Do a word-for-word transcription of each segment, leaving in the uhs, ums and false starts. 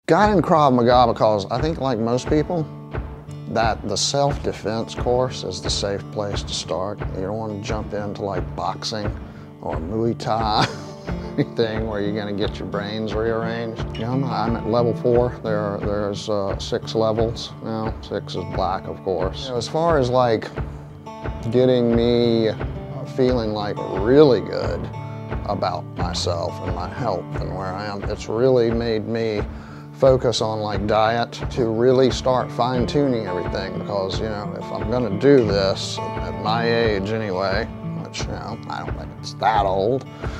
Got in Krav Maga because I think, like most people, that the self-defense course is the safe place to start. You don't want to jump into like boxing or Muay Thai, anything where you're going to get your brains rearranged. You know, I'm, I'm at level four. There are, there's uh, six levels now. Six is black, of course. You know, as far as like getting me feeling like really good about myself and my health and where I am, it's really made me focus on like diet to really start fine-tuning everything, because you know, if I'm gonna do this at my age anyway, which you know, I don't think it's that old,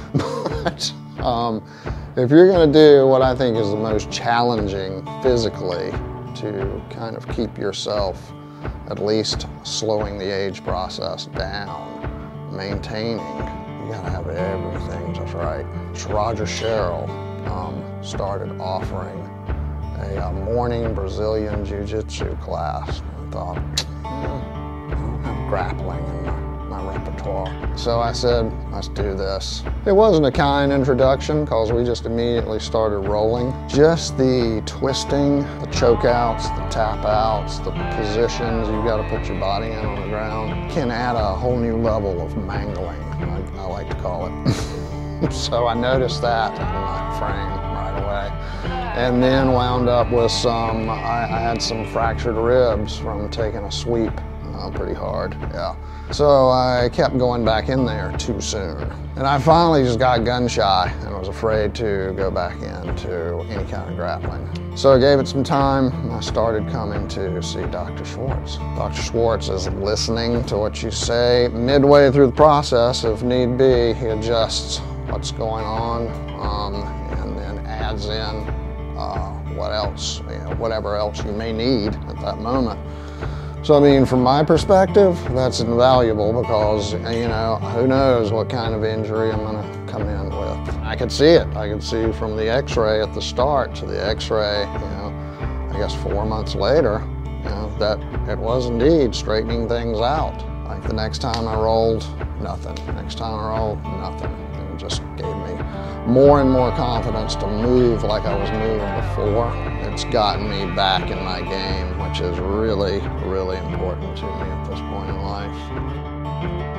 but um, if you're gonna do what I think is the most challenging physically to kind of keep yourself at least slowing the age process down, maintaining, you gotta have everything just right. Roger Sherrill um, started offering a uh, morning Brazilian Jiu-Jitsu class. I thought, hmm, I don't have grappling in my, my repertoire. So I said, let's do this. It wasn't a kind introduction because we just immediately started rolling. Just the twisting, the choke outs, the tap outs, the positions you've got to put your body in on the ground can add a whole new level of mangling, I, I like to call it. So I noticed that in my frame right away. And then wound up with some, I, I had some fractured ribs from taking a sweep uh, pretty hard, yeah. So I kept going back in there too soon. And I finally just got gun shy and was afraid to go back into any kind of grappling. So I gave it some time and I started coming to see Doctor Schwartz. Doctor Schwartz is listening to what you say. Midway through the process, if need be, he adjusts what's going on um, and then adds in Uh, what else, you know, whatever else you may need at that moment. So I mean, from my perspective, that's invaluable because, you know, who knows what kind of injury I'm gonna come in with. I could see it. I could see from the x-ray at the start to the x-ray, you know, I guess four months later, you know, that it was indeed straightening things out. Like the next time I rolled, nothing. Next time I rolled, nothing. And it just gave me more and more confidence to move like I was moving before. It's gotten me back in my game, which is really, really important to me at this point in life.